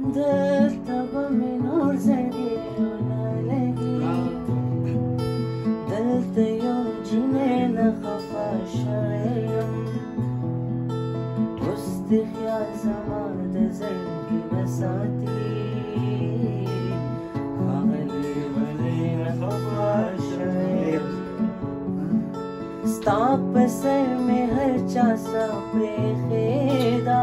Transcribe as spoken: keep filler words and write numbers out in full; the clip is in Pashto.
دلته به مې نور زړګی ونه لګي دلته یو جینۍ نه خفه شوی یم اوس د خیال زما د زړګي نه ساتي ښاغلي ولې نه خفه شوی یم ستا په سر مې هر چا څه پرېښې ده